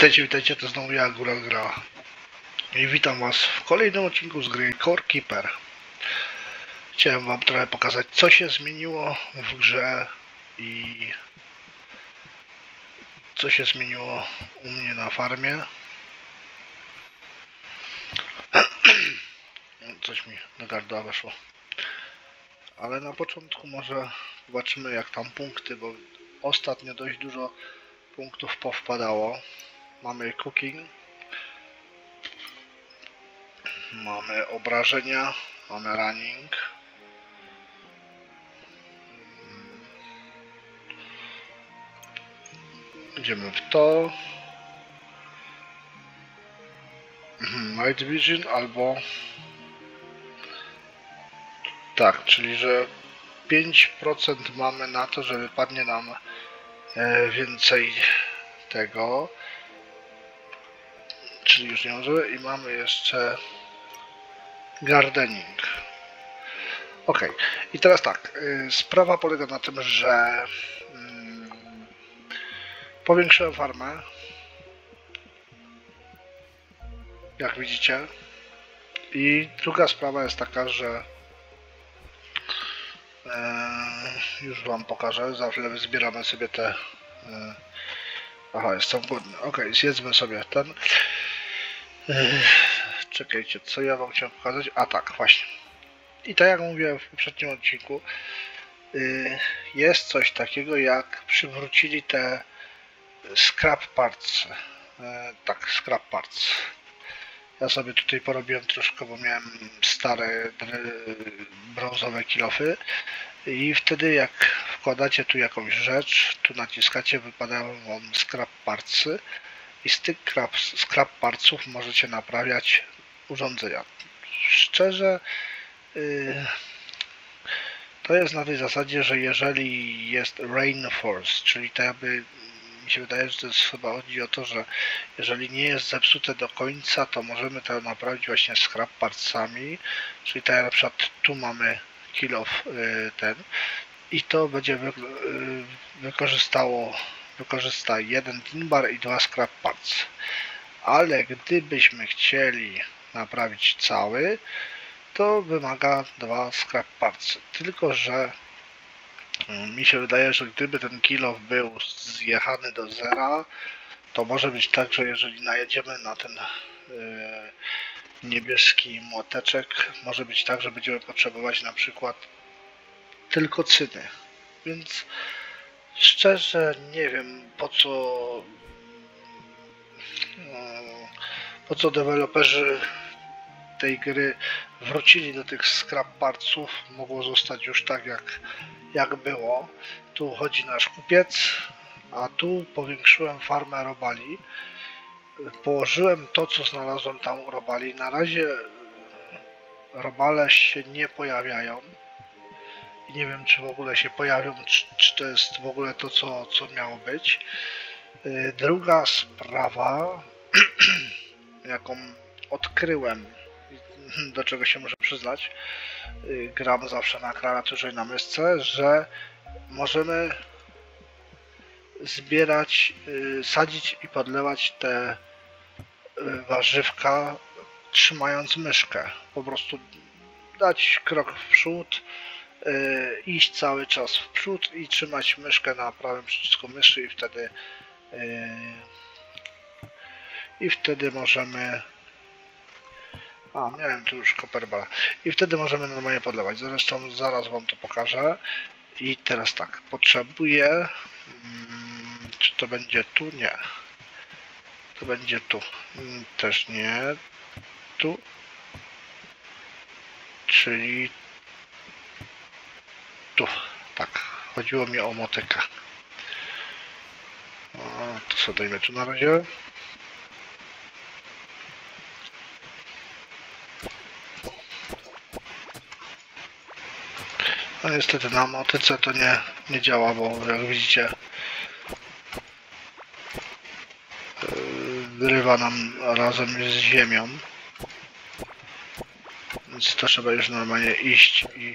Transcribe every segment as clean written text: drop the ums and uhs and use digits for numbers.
Witajcie, witajcie, to znowu ja, Góral Gra. I witam was w kolejnym odcinku z gry Core Keeper. Chciałem wam trochę pokazać, co się zmieniło w grze i co się zmieniło u mnie na farmie. Coś mi do gardła weszło. Ale na początku może zobaczymy, jak tam punkty, bo ostatnio dość dużo punktów powpadało. Mamy cooking, mamy obrażenia, mamy running, idziemy w to, Night Vision albo tak, czyli że 5% mamy na to, że wypadnie nam więcej tego, czyli już nie możemy, i mamy jeszcze gardening. Ok, i teraz tak, sprawa polega na tym, że powiększyłem farmę, jak widzicie, i druga sprawa jest taka, że już wam pokażę, za chwilę zbieramy sobie te aha, jestem głodny. Ok, zjedzmy sobie ten. Czekajcie, co ja wam chciałem pokazać? A tak, właśnie. I tak jak mówiłem w poprzednim odcinku, jest coś takiego, jak przywrócili te scrap parts. Tak, scrap parts. Ja sobie tutaj porobiłem troszkę, bo miałem stare brązowe kilofy. I wtedy jak wkładacie tu jakąś rzecz, tu naciskacie, wypadają wam scrap partsy i z tych scrap partsów możecie naprawiać urządzenia. Szczerze, to jest na tej zasadzie, że jeżeli jest reinforce, czyli to jakby mi się wydaje, że to jest chyba chodzi o to, że jeżeli nie jest zepsute do końca, to możemy to naprawić właśnie scrap partsami, czyli tak jak na przykład tu mamy kill off ten i to będzie wykorzysta jeden tin bar i 2 scrap parts, ale gdybyśmy chcieli naprawić cały, to wymaga 2 scrap parts, tylko że mi się wydaje, że gdyby ten kill off był zjechany do zera, to może być tak, że jeżeli najedziemy na ten niebieski młoteczek, może być tak, że będziemy potrzebować na przykład tylko cyny, więc szczerze nie wiem, po co deweloperzy tej gry wrócili do tych scrap partsów. Mogło zostać już tak jak było. Tu chodzi nasz kupiec, a tu powiększyłem farmę robali. Położyłem to, co znalazłem tam u robali. Na razie robale się nie pojawiają. Nie wiem, czy w ogóle się pojawią, czy to jest w ogóle to, co miało być. Druga sprawa, jaką odkryłem, do czego się muszę przyznać, gram zawsze na klawiaturze i na myszce, że możemy zbierać, sadzić i podlewać te warzywka trzymając myszkę. Po prostu dać krok w przód, iść cały czas w przód i trzymać myszkę na prawym przycisku myszy i wtedy możemy... A, miałem tu już copperbara. I wtedy możemy normalnie podlewać. Zresztą zaraz wam to pokażę. I teraz tak, potrzebuję... Czy to będzie tu? Nie. To będzie tu. Też nie. Tu. Czyli tu. Tak. Chodziło mi o motykę. To sobie dajmy tu na razie. No niestety na motyce to nie działa, bo jak widzicie wyrywa nam razem z ziemią, więc to trzeba już normalnie iść i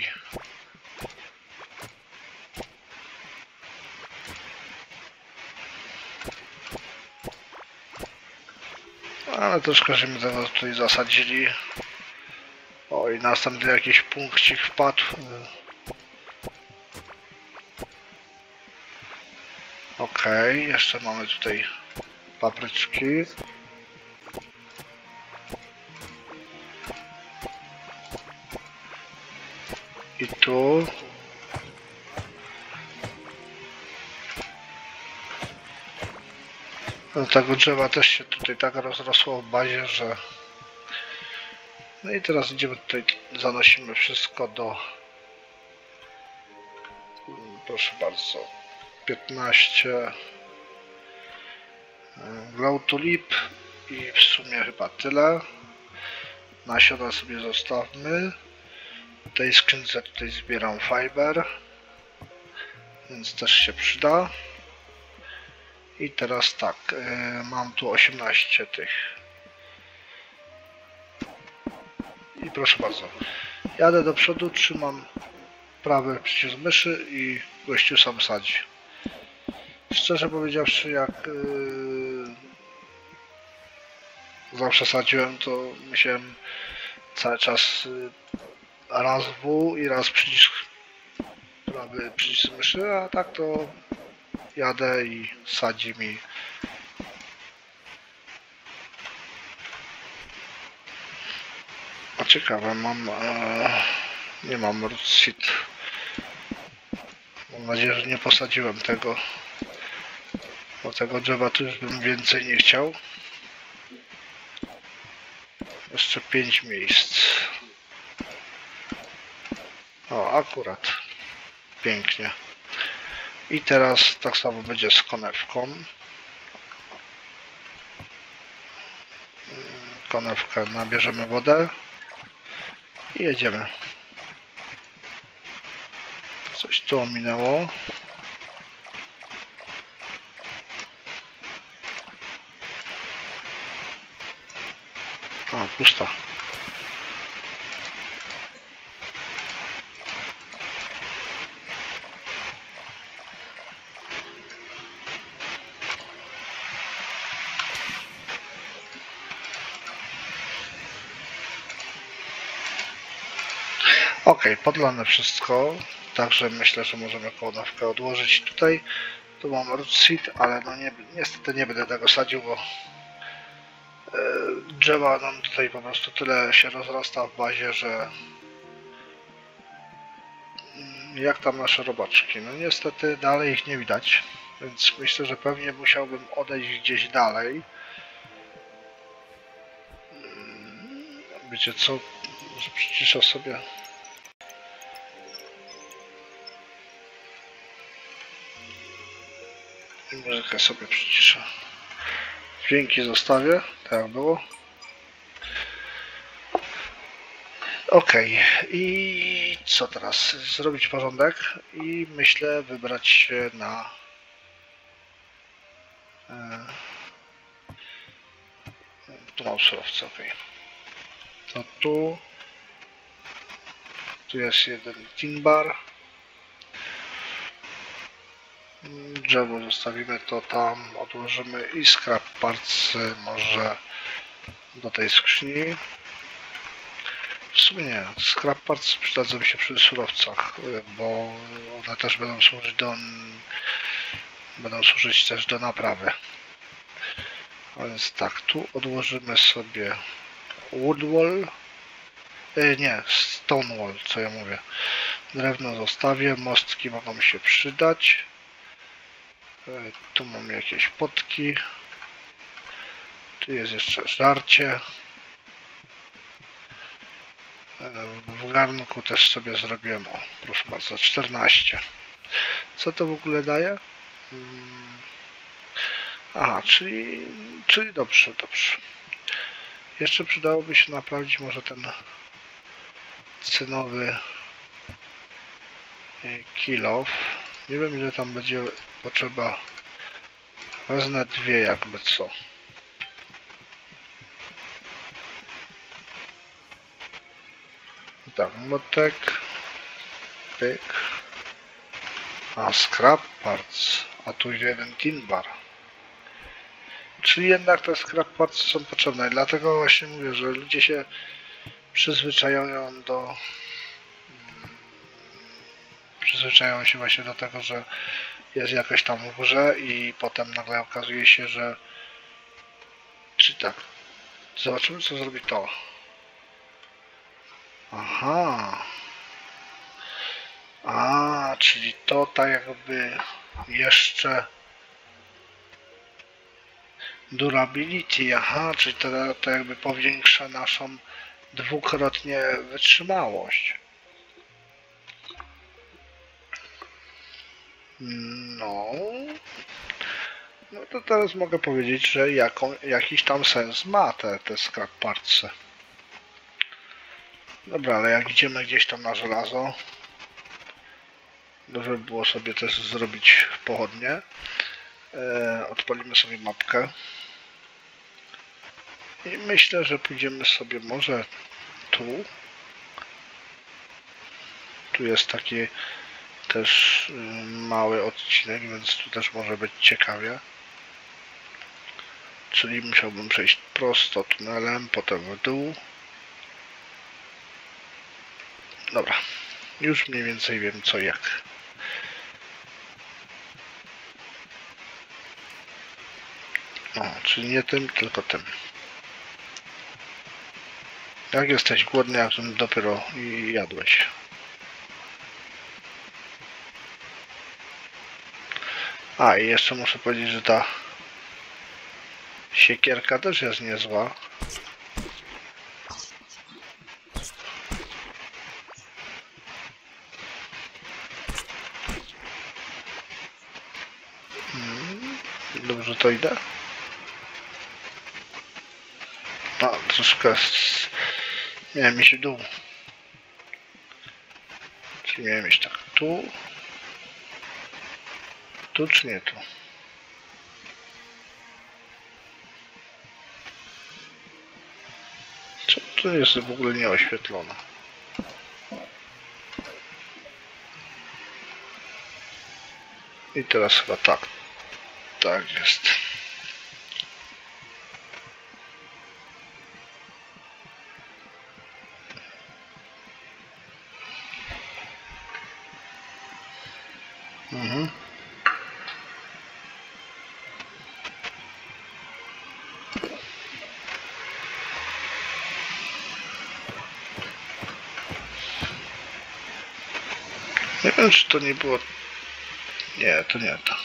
Ale troszkę żeśmy tego tutaj zasadzili. O, i następny jakiś punkcik wpadł. Okej, jeszcze mamy tutaj papryczki. I tu. No, tego drzewa też się tutaj tak rozrosło w bazie, że... No i teraz idziemy tutaj, zanosimy wszystko do... Proszę bardzo. 15... Glow Tulip i w sumie chyba tyle. Nasiona sobie zostawmy. W tej skrzynce tutaj zbieram fiber, więc też się przyda. I teraz tak, mam tu 18 tych. I proszę bardzo, jadę do przodu, trzymam prawy przycisk myszy i gościu sam sadzi. Szczerze powiedziawszy, jak zawsze sadziłem, to musiałem cały czas raz W i raz przycisk prawy przycisk myszy, a tak to jadę i sadzi mi. A ciekawe, mam nie mam root seed. Mam nadzieję, że nie posadziłem tego, bo tego drzewa tu już bym więcej nie chciał. Jeszcze 5 miejsc. O, akurat. Pięknie. I teraz tak samo będzie z konewką. Konewkę nabierzemy wodę i jedziemy. Coś tu ominęło. A, pusta. Ok, podlane wszystko, także myślę, że możemy konewkę odłożyć tutaj. Tu mam root seed, ale no niestety nie będę tego sadził, bo drzewa nam tutaj po prostu tyle się rozrasta w bazie, że jak tam nasze robaczki. No niestety dalej ich nie widać, więc myślę, że pewnie musiałbym odejść gdzieś dalej. Wiecie co, że przyciszę sobie. I muzykę sobie przyciszę. Dźwięki zostawię, tak jak było. Ok, i co teraz? Zrobić porządek i myślę wybrać się na tu mam surowce, ok. To tu jest jeden tin bar. Drzewo zostawimy to tam, odłożymy i scrap parts może do tej skrzyni. W sumie nie, scrap parts przydadzą się przy surowcach, bo one też będą służyć też do naprawy. A więc tak, tu odłożymy sobie woodwall, nie, stonewall, co ja mówię. Drewno zostawię, mostki mogą się przydać. Tu mam jakieś potki. Tu jest jeszcze żarcie. W garnku też sobie zrobiłem, o, proszę bardzo, 14. Co to w ogóle daje? Aha, czyli dobrze. Jeszcze przydałoby się naprawić może ten cynowy kilof. Nie wiem, ile tam będzie potrzeba. Wezmę dwie jakby co. Tak, motek. Pyk. A, scrap parts. A tu jeden tin bar. czyli jednak te scrap parts są potrzebne. I dlatego właśnie mówię, że ludzie się przyzwyczajają właśnie do tego, że jest jakoś tam w górze i potem nagle okazuje się, że czy tak. Zobaczymy, co zrobi to. Aha. Czyli to tak jakby jeszcze durability, czyli to jakby powiększa naszą dwukrotnie wytrzymałość. No to teraz mogę powiedzieć, że jakiś tam sens ma te scrap parts. Dobra, ale jak idziemy gdzieś tam na żelazo, żeby było sobie też zrobić pochodnie, odpalimy sobie mapkę i myślę, że pójdziemy sobie może tu. Tu jest taki też mały odcinek, więc tu też może być ciekawie. Czyli musiałbym przejść prosto tunelem, potem w dół. Dobra, już mniej więcej wiem co jak. Czyli nie tym, tylko tym. Jak jesteś głodny, jak dopiero jadłeś. I jeszcze muszę powiedzieć, że ta siekierka też jest niezła. Dobrze to idę? Troszkę miałem iść w dół. Czyli miałem iść tak tu. Tu czy nie tu? Co tu jest w ogóle nieoświetlone? I teraz chyba tak. Tak jest. Nie wiem, czy to nie było... Nie, to nie to.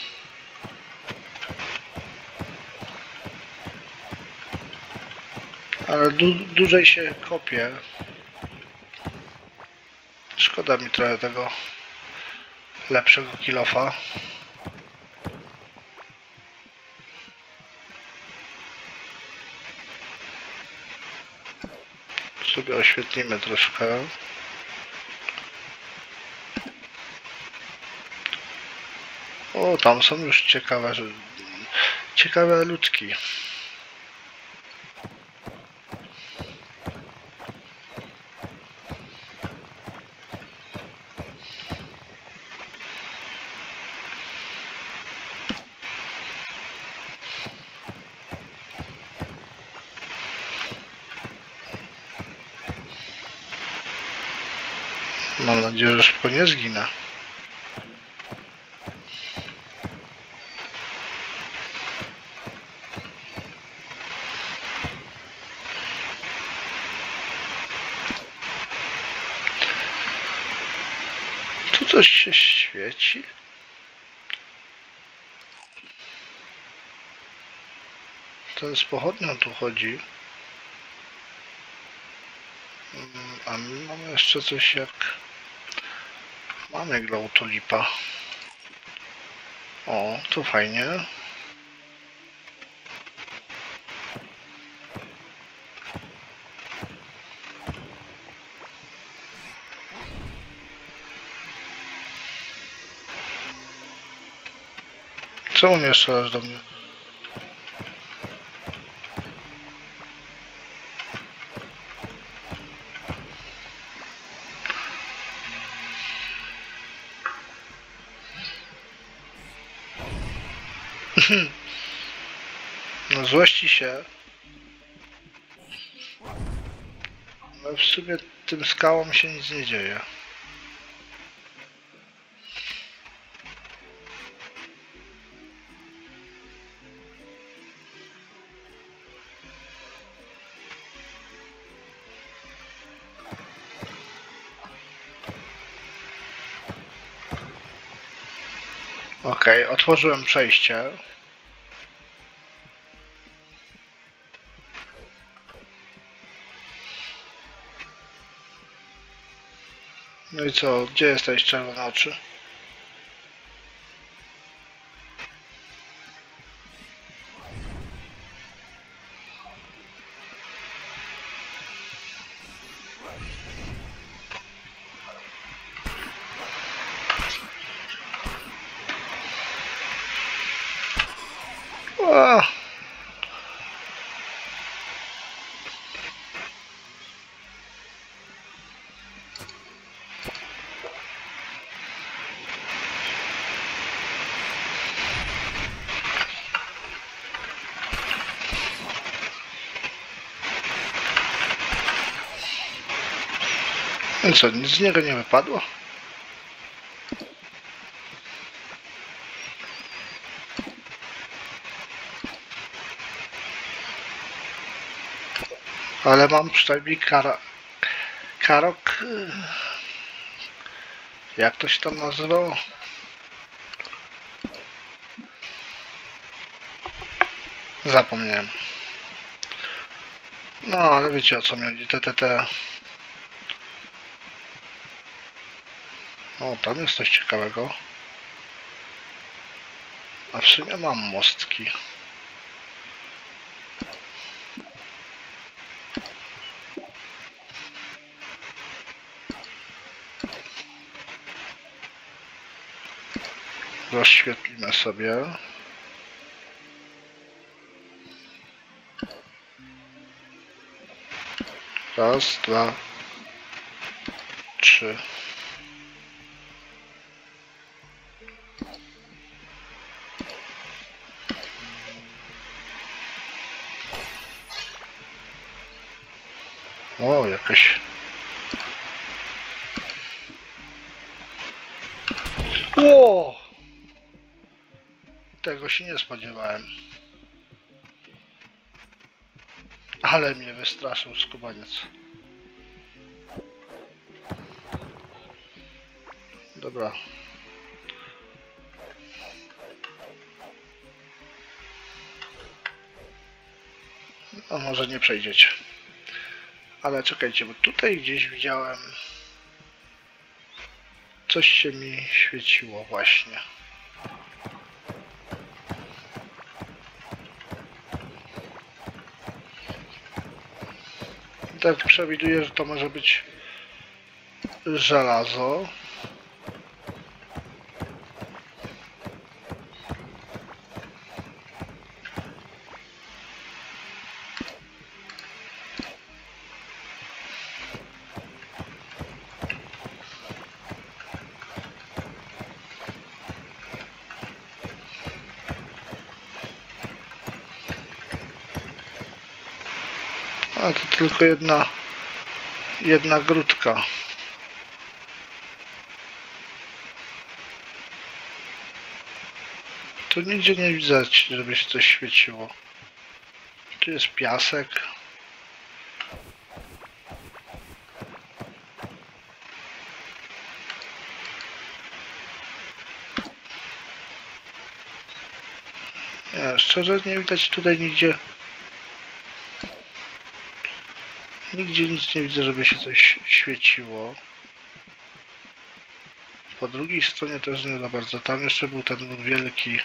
Ale dłużej się kopie. Szkoda mi trochę tego lepszego kilofa. Sobie oświetlimy troszkę. O, tam są już ciekawe ludzki. Mam nadzieję, że szybko nie zginę. Tu coś się świeci. Ten z pochodnią tu chodzi. A my mamy jeszcze coś jak... Mamy glow tulipa. O, to fajnie. Czemu nie strzelasz do mnie? No złości się. No w sumie tym skałom się nic nie dzieje. Okej, otworzyłem przejście. No i co? Gdzie jesteś, czerwone oczy? O! No co, nic z niego nie wypadło? Ale mam przynajmniej karok... Jak to się tam nazywało? Zapomniałem. No, ale wiecie o co mi chodzi. O, tam jest coś ciekawego. A w sumie mam mostki. Rozświetlimy sobie. Raz, dwa, trzy. O, jakaś... O! Tego się nie spodziewałem. Ale mnie wystraszył skubaniec. Dobra. No może nie przejdziecie. Ale czekajcie, bo tutaj gdzieś widziałem... Coś się mi świeciło właśnie. Tak przewiduję, że to może być żelazo. A to tylko jedna grudka. Tu nigdzie nie widać, żeby się coś świeciło. Tu jest piasek. Nie, szczerze nie widać tutaj nigdzie. Nigdzie nic nie widzę, żeby się coś świeciło. Po drugiej stronie też nie za bardzo. Tam jeszcze był ten wielki.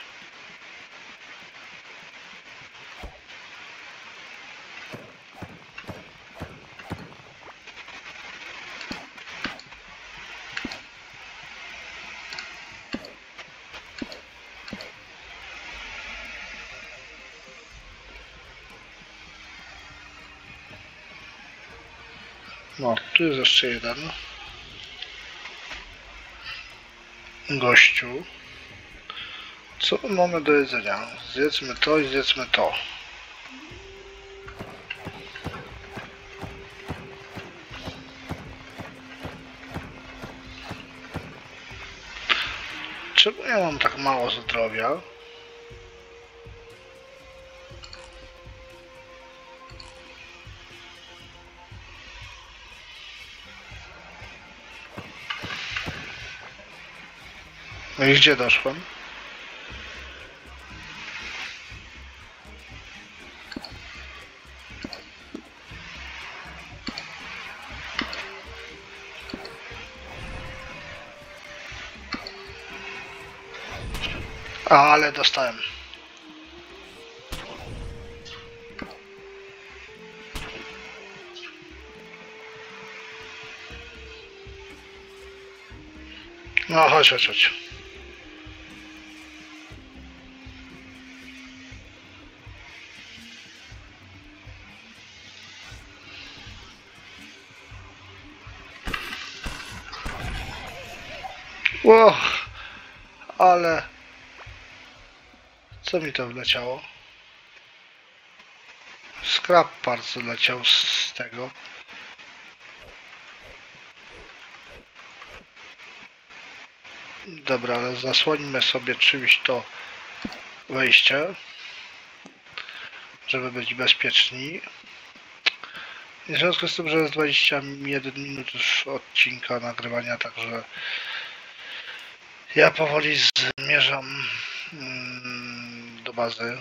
No, tu jest jeszcze jeden gościu. Co mamy do jedzenia? Zjedzmy to i zjedzmy to. Ja mam tak mało zdrowia. No i gdzie doszłem? Ale dostałem. No chodź, chodź, chodź. Ło, ale... Co mi to wleciało? Scrap parts leciał z tego. Dobra, ale zasłonimy sobie czymś to wejście, żeby być bezpieczni. I w związku z tym, że jest 21 minut już odcinka nagrywania, także ja powoli zmierzam do bazy.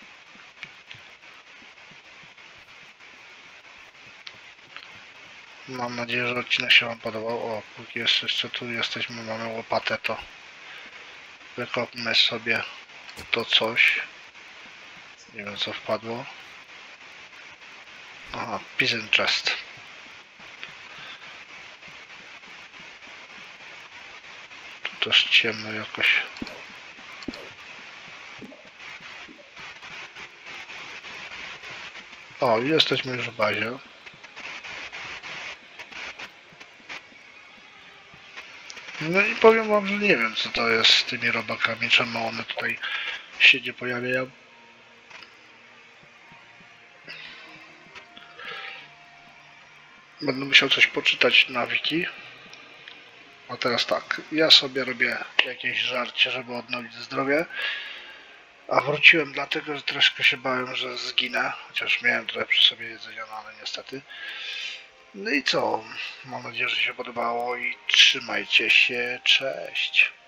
Mam nadzieję, że odcinek się Wam podobał. O, póki jeszcze tu jesteśmy, mamy łopatę, to wykopmy sobie to coś. Nie wiem, co wpadło. Aha, Pigeon Chest. Tu też ciemno jakoś. O, jesteśmy już w bazie. No i powiem Wam, że nie wiem, co to jest z tymi robakami, czemu one tutaj się nie pojawiają. Będę musiał coś poczytać na wiki. A teraz tak, ja sobie robię jakieś żarcie, żeby odnowić zdrowie. A wróciłem dlatego, że troszkę się bałem, że zginę. Chociaż miałem trochę przy sobie jedzenia, no ale niestety. No i co? Mam nadzieję, że się podobało i trzymajcie się. Cześć.